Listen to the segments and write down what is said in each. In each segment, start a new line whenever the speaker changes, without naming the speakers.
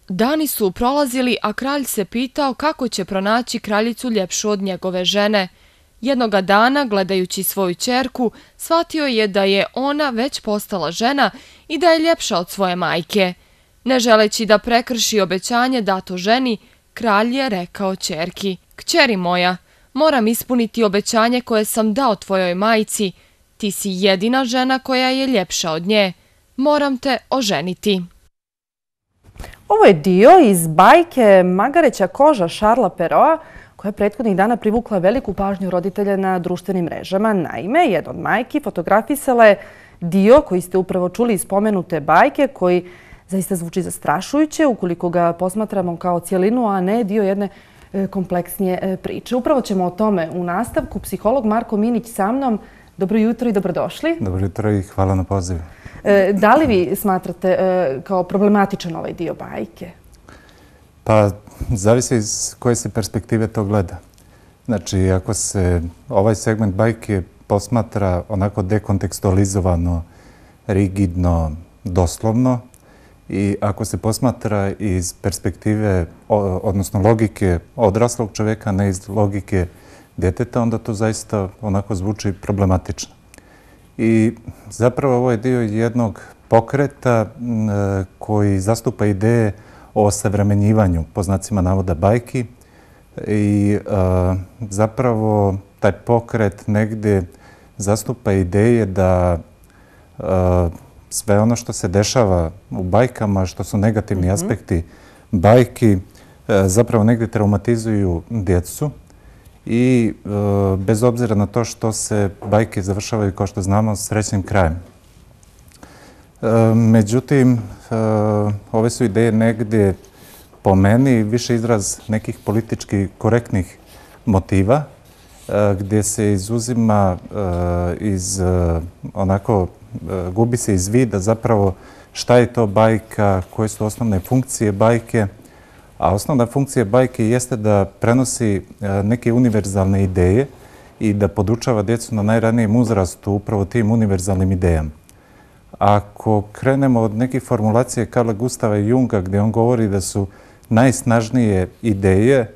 Dani su prolazili, a kralj se pitao kako će pronaći kraljicu ljepšu od njegove žene. Jednoga dana, gledajući svoju ćerku, shvatio je da je ona već postala žena i da je ljepša od svoje majke. Ne želeći da prekrši obećanje dato ženi, kralj je rekao ćerki: "Kćeri moja, moram ispuniti obećanje koje sam dao tvojoj majci. Ti si jedina žena koja je ljepša od nje. Moram te oženiti."
Ovo je dio iz bajke Magareća koža Šarla Peroa, koja je prethodnih dana privukla veliku pažnju roditelja na društvenim mrežama. Naime, jedna od majki fotografisala je dio koji ste upravo čuli iz spomenute bajke, koji zaista zvuči zastrašujuće ukoliko ga posmatramo kao cijelinu, a ne dio jedne kompleksnije priče. Upravo ćemo o tome u nastavku. Psiholog Marko Minić sa mnom. Dobro jutro i dobrodošli.
Dobro jutro i hvala na pozivu.
Da li vi smatrate kao problematičan ovaj dio bajke?
Pa, zavisi iz koje se perspektive to gleda. Znači, ako se ovaj segment bajke posmatra onako dekontekstualizovano, rigidno, doslovno, i ako se posmatra iz perspektive, odnosno logike odraslog čovjeka, ne iz logike djeteta, onda to zaista onako zvuči problematično. I zapravo ovo je dio jednog pokreta koji zastupa ideje o osavremenjivanju, po znacima navoda, bajki. I zapravo taj pokret negdje zastupa ideje da sve ono što se dešava u bajkama, što su negativni aspekti bajki, zapravo negdje traumatizuju djecu. I bez obzira na to što se bajke završavaju, kao što znamo, srećnim krajem. Međutim, ove su ideje negdje, po meni, više izraz nekih politički korektnih motiva, gdje se izuzima gubi se iz vida zapravo šta je to bajka, koje su osnovne funkcije bajke. A osnovna funkcija bajke jeste da prenosi neke univerzalne ideje i da podučava djecu na najranijem uzrastu upravo tim univerzalnim idejama. Ako krenemo od nekih formulacije Karla Gustava Junga, gdje on govori da su najsnažnije ideje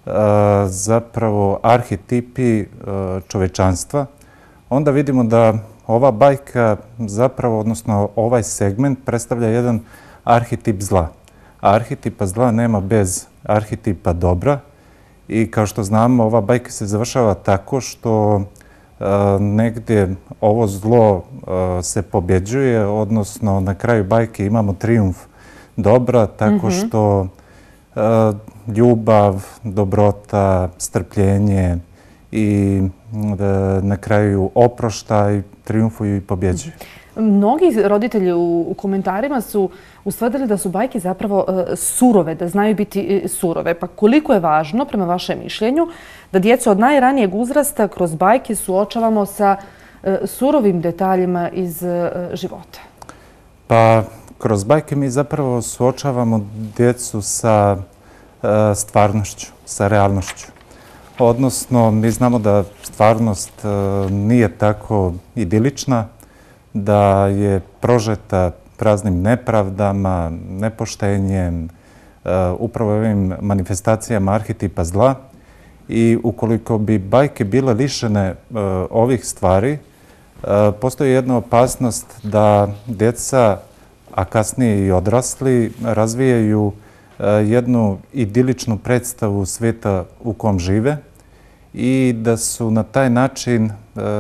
zapravo arhetipi čovečanstva, onda vidimo da ova bajka zapravo, odnosno ovaj segment, predstavlja jedan arhetip zla. A arhetipa zla nema bez arhetipa dobra i kao što znamo, ova bajka se završava tako što negdje ovo zlo se pobjeđuje, odnosno na kraju bajke imamo trijumf dobra tako što ljubav, dobrota, strpljenje i na kraju oproštaj trijumfuju i pobjeđuju.
Mnogi roditelji u komentarima su ustvrdili da su bajke zapravo surove, da znaju biti surove. Pa koliko je važno, prema vašem mišljenju, da djecu od najranijeg uzrasta kroz bajke suočavamo sa surovim detaljima iz života?
Pa kroz bajke mi zapravo suočavamo djecu sa stvarnošću, sa realnošću. Odnosno, mi znamo da stvarnost nije tako idilična, da je prožeta raznim nepravdama, nepoštenjem, upravo ovim manifestacijama arhetipa zla. I ukoliko bi bajke bile lišene ovih stvari, postoji jedna opasnost da djeca, a kasnije i odrasli, razvijaju jednu idiličnu predstavu svijeta u kom žive i da su na taj način,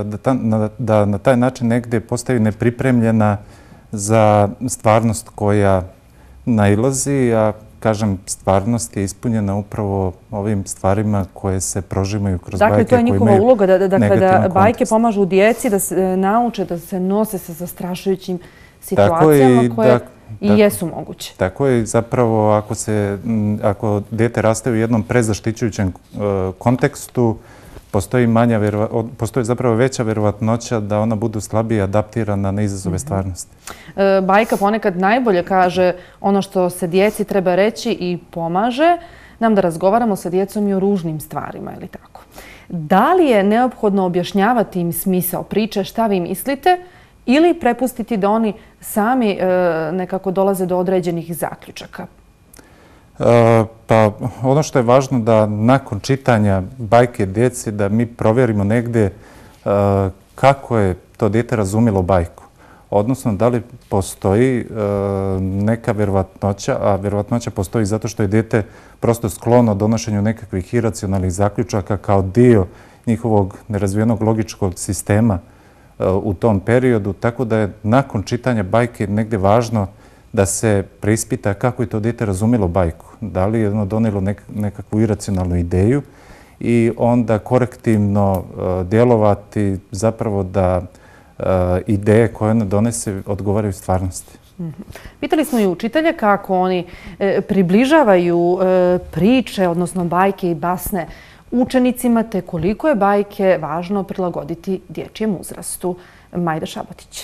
da na taj način negdje postaju nepripremljena za stvarnost koja nailazi, a kažem, stvarnost je ispunjena upravo ovim stvarima koje se prožimaju kroz bajke.
Dakle, to je njihova uloga, da bajke pomažu djeci da se nauče, da se nose sa zastrašujućim situacijama koje i jesu moguće.
Tako je, zapravo ako dijete raste u jednom prezaštićujućem kontekstu, postoji zapravo veća vjerovatnoća da ona budu slabije adaptirana na izazove stvarnosti.
Bajka ponekad najbolje kaže ono što se djeci treba reći i pomaže nam da razgovaramo sa djecom i o ružnim stvarima, ili tako. Da li je neophodno objašnjavati im smisao priče, šta vi mislite, ili prepustiti da oni sami nekako dolaze do određenih zaključaka?
Pa ono što je važno da nakon čitanja bajke djeci da mi provjerimo negdje kako je to dijete razumjelo bajku. Odnosno da li postoji neka vjerovatnoća, a vjerovatnoća postoji zato što je dijete prosto sklono donošenju nekakvih iracionalnih zaključaka kao dio njihovog nerazvijenog logičkog sistema u tom periodu, tako da je nakon čitanja bajke negdje važno da se preispita kako je to dijete razumjelo bajku. Da li je ono donijelo nekakvu iracionalnu ideju i onda korektivno djelovati zapravo da ideje koje ona donese odgovaraju stvarnosti.
Pitali smo i učitelje kako oni približavaju priče, odnosno bajke i basne učenicima, te koliko je bajke važno prilagoditi dječjem uzrastu. Majda Šabotić.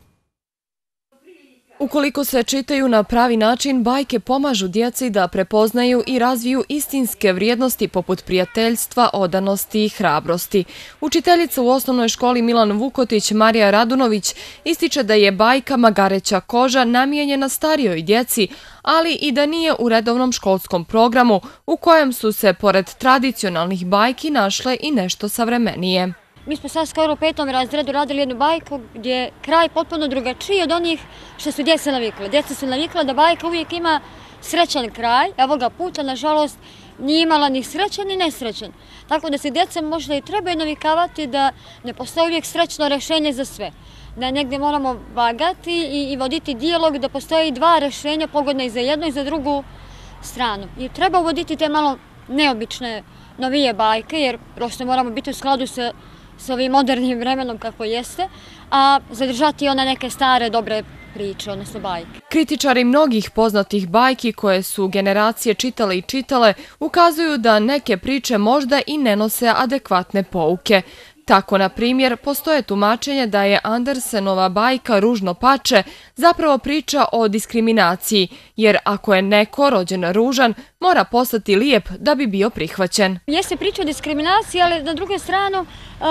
Ukoliko se čitaju na pravi način, bajke pomažu djeci da prepoznaju i razviju istinske vrijednosti poput prijateljstva, odanosti i hrabrosti. Učiteljica u osnovnoj školi Milan Vukotić, Marija Radunović, ističe da je bajka Magareća koža namijenjena starijoj djeci, ali i da nije u redovnom školskom programu u kojem su se, pored tradicionalnih bajki, našle i nešto savremenije.
Mi smo sad skoro u 5. razredu radili jednu bajku gdje je kraj potpuno drugačiji od onih što su djeca navikla. Djeca su navikla da bajka uvijek ima srećan kraj, a ovoga puta, nažalost, nije imala ni srećan ni nesrećan. Tako da se djeca možda i trebaju navikavati da ne postoji uvijek srećno rješenje za sve. Da negdje moramo vagati i voditi dijalog, da postoji dva rješenja pogodna i za jednu i za drugu stranu. I treba uvoditi te malo neobične novije bajke, jer prosto moramo biti u skladu s ovim modernim vremenom kako jeste, a zadržati one neke stare dobre priče, odnosno bajke.
Kritičari mnogih poznatih bajki koje su generacije čitale i čitale ukazuju da neke priče možda i ne nose adekvatne pouke. Tako, na primjer, postoje tumačenje da je Andersenova bajka Ružno pače zapravo priča o diskriminaciji, jer ako je neko rođen ružan, mora postati lijep da bi bio prihvaćen.
Jeste priča o diskriminaciji, ali na drugu stranu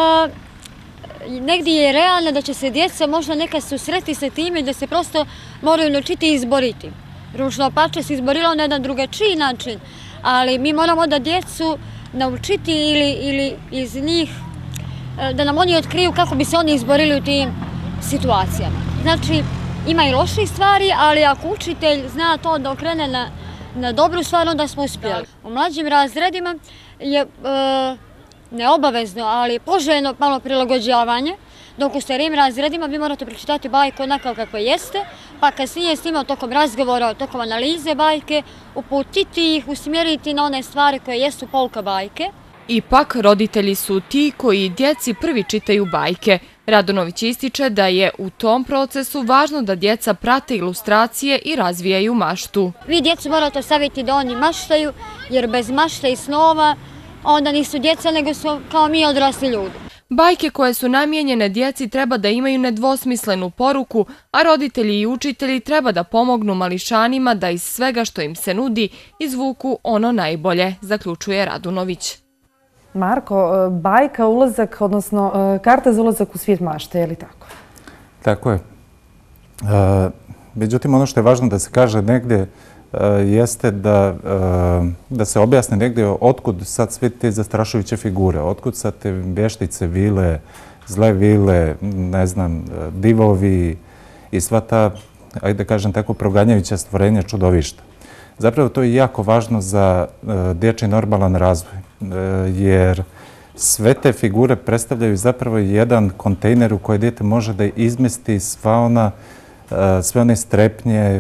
negdje je realno da će se djeca možda nekad susreti sa time da se prosto moraju naučiti i izboriti. Ružno pače se izborilo na jedan drugačiji način, ali mi moramo da djecu naučiti ili iz njih da nam oni otkriju kako bi se oni izborili u tim situacijama. Znači, ima i loših stvari, ali ako učitelj zna to da okrene na dobru stvar, onda smo uspjeli. U mlađim razredima je neobavezno, ali poželjno malo prilagođavanje, dok u starijim razredima vi morate pročitati bajku onako kako jeste, pa kasnije s njima tokom razgovora, tokom analize bajke, uputiti ih, usmjeriti na one stvari koje jesu pouka bajke.
Ipak, roditelji su ti koji djeci prvi čitaju bajke. Radunović ističe da je u tom procesu važno da djeca prate ilustracije i razvijaju maštu.
Vi djecu morate ostaviti da oni maštaju, jer bez mašte i snova onda nisu djeca nego su kao mi odrasli ljudi.
Bajke koje su namijenjene djeci treba da imaju nedvosmislenu poruku, a roditelji i učitelji treba da pomognu mališanima da iz svega što im se nudi izvuku ono najbolje, zaključuje Radunović.
Marko, bajka ulazak, odnosno karta za ulazak u svijet mašte, je li tako?
Tako je. Međutim, ono što je važno da se kaže negdje jeste da se objasne negdje otkud sad sve te zastrašujuće figure, otkud sad te vještice, vile, zle vile, ne znam, divovi i sva ta, ajde da kažem tako, proganjajuća stvorenja, čudovišta. Zapravo to je jako važno za dječji normalan razvoj, jer sve te figure predstavljaju zapravo jedan kontejner u koji dijete može da izmesti sve one strepnje,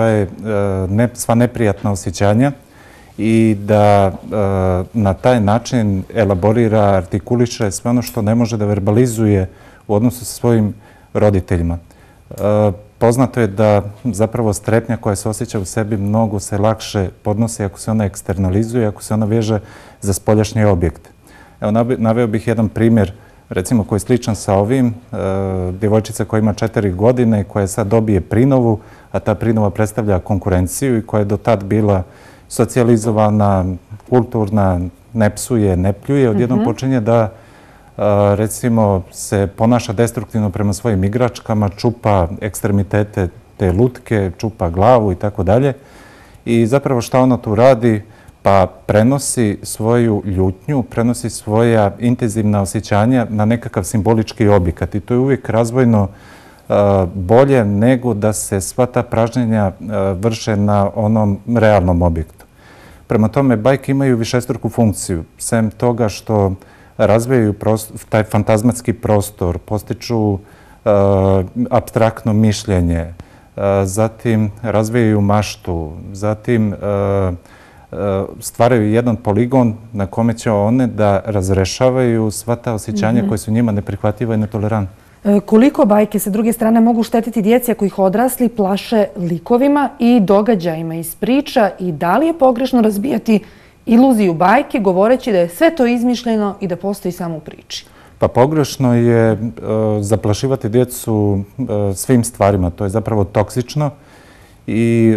sva neprijatna osjećanja i da na taj način elaborira, artikuliše sve ono što ne može da verbalizuje u odnosu sa svojim roditeljima. Poznato je da zapravo strepnja koja se osjeća u sebi mnogo se lakše podnosi ako se ona eksternalizuje, ako se ona veže za spoljašnje objekte. Evo, naveo bih jedan primjer, recimo koji je sličan sa ovim. Djevojčica koja ima 4 godine, koja sad dobije prinovu, a ta prinova predstavlja konkurenciju i koja je do tad bila socijalizovana, kulturna, ne psuje, ne pljuje, odjednom počinje da recimo se ponaša destruktivno prema svojim igračkama, čupa ekstremitete te lutke, čupa glavu i tako dalje. I zapravo šta ona tu radi? Pa prenosi svoju ljutnju, prenosi svoja intenzivna osjećanja na nekakav simbolički objekat. I to je uvijek razvojno bolje nego da se sva ta pražnjenja vrše na onom realnom objektu. Prema tome, bajke imaju višestruku funkciju. Sem toga što razvijaju taj fantazmatski prostor, postiču apstraktno mišljenje, zatim razvijaju maštu, zatim stvaraju jedan poligon na kome će one da razrešavaju sva ta osjećanja koje su njima neprihvatljiva i netolerantna.
Koliko bajke sa druge strane mogu štetiti djeci ako ih odrasli plaše likovima i događajima iz priča i da li je pogrešno razbijati iluziju bajke govoreći da je sve to izmišljeno i da postoji samo u priči?
Pa pogrešno je zaplašivati djecu svim stvarima. To je zapravo toksično i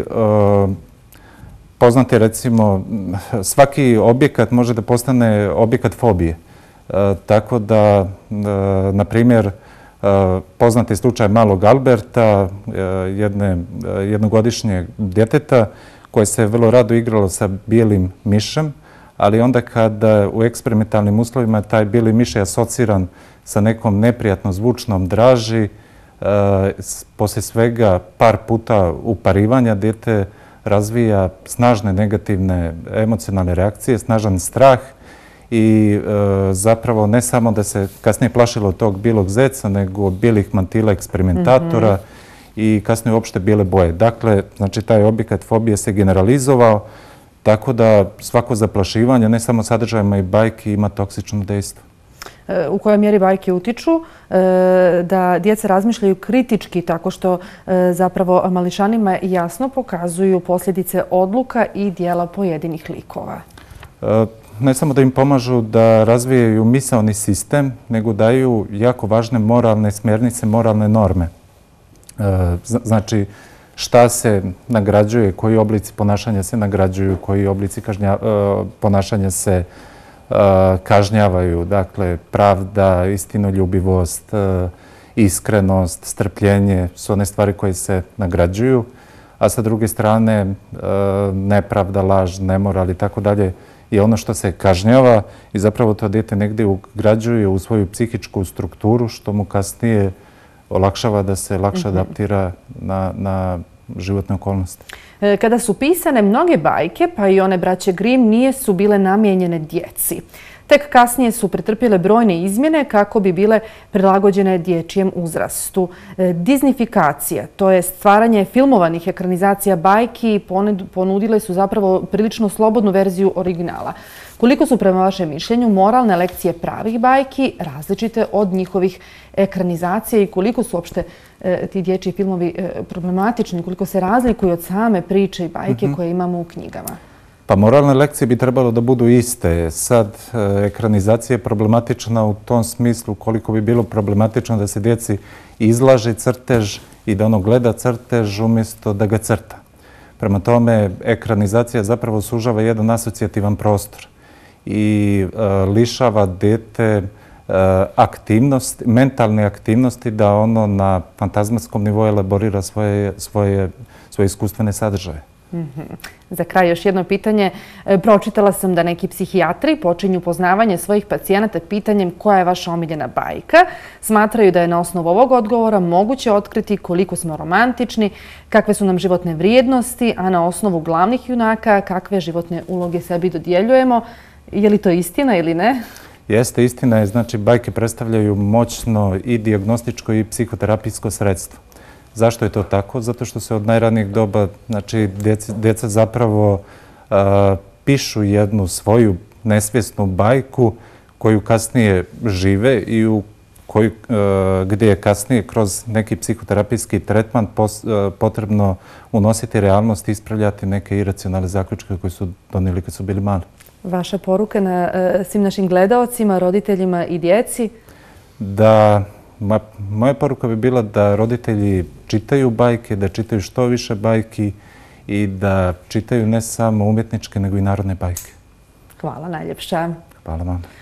poznate, recimo, svaki objekat može da postane objekat fobije. Tako da, na primjer, poznati slučaj malog Alberta, jednogodišnjeg djeteta koje se vrlo rado igralo sa bijelim mišem, ali onda kada u eksperimentalnim uslovima taj bijeli miš je asociran sa nekom neprijatno zvučnom draži, poslije svega par puta uparivanja dijete razvija snažne negativne emocionalne reakcije, snažan strah i zapravo ne samo da se kasnije plašilo tog bijelog zeca, nego bijelih mantila eksperimentatora i kasnije uopšte bijele boje. Dakle, znači taj objekat fobije se generalizovao, tako da svako zaplašivanje, ne samo sadržajima i bajki, ima toksično dejstvo.
U kojoj mjeri bajke utiču da djeca razmišljaju kritički tako što zapravo mališanima jasno pokazuju posljedice odluka i dijela pojedinih likova?
Ne samo da im pomažu da razvijaju misaoni sistem, nego daju jako važne moralne smjernice, moralne norme. Znači, šta se nagrađuje, koji oblici ponašanja se nagrađuju, koji oblici ponašanja se kažnjavaju. Dakle, pravda, istinoljubivost, iskrenost, strpljenje su one stvari koje se nagrađuju, a sa druge strane nepravda, laž, nemoral i tako dalje je ono što se kažnjava i zapravo to dijete negdje ugrađuje u svoju psihičku strukturu što mu kasnije olakšava da se lakše adaptira na životne okolnosti.
Kada su pisane mnoge bajke, pa i one braće Grimm, nisu bile namijenjene djeci. Tek kasnije su pretrpjele brojne izmjene kako bi bile prilagođene dječjem uzrastu. Disneyfikacija, to je stvaranje filmovanih ekranizacija bajki, ponudile su zapravo prilično slobodnu verziju originala. Koliko su prema vašem mišljenju moralne lekcije pravih bajki različite od njihovih ekranizacija i koliko su uopšte ti dječji filmovi problematični, koliko se razlikuju od same priče i bajke koje imamo u knjigama?
Pa moralne lekcije bi trebalo da budu iste. Sad, ekranizacija je problematična u tom smislu koliko bi bilo problematično da se djeci izlaže crtež i da ono gleda crtež umjesto da ga crta. Prema tome, ekranizacija zapravo sužava jedan asocijativan prostor i lišava dete mentalne aktivnosti da ono na fantazmatskom nivou elaborira svoje iskustvene sadržaje.
Za kraj još jedno pitanje. Pročitala sam da neki psihijatri počinju poznavanje svojih pacijenata pitanjem koja je vaša omiljena bajka. Smatraju da je na osnovu ovog odgovora moguće otkriti koliko smo romantični, kakve su nam životne vrijednosti, a na osnovu glavnih junaka kakve životne uloge sebi dodjeljujemo. Je li to istina ili ne?
Jeste, istina je. Znači, bajke predstavljaju moćno i dijagnostičko i psihoterapijsko sredstvo. Zašto je to tako? Zato što se od najranijeg doba, znači, djeca zapravo pišu jednu svoju nesvjesnu bajku koju kasnije žive i gdje je kasnije kroz neki psihoterapijski tretman potrebno unositi realnost i ispravljati neke iracionalne zaključke koje su donijeli kad su bili mali.
Vaša poruka na svim našim gledaocima, roditeljima i djeci?
Moja poruka bi bila da roditelji čitaju bajke, da čitaju što više bajki i da čitaju ne samo umjetničke, nego i narodne bajke.
Hvala najljepša.
Hvala vam.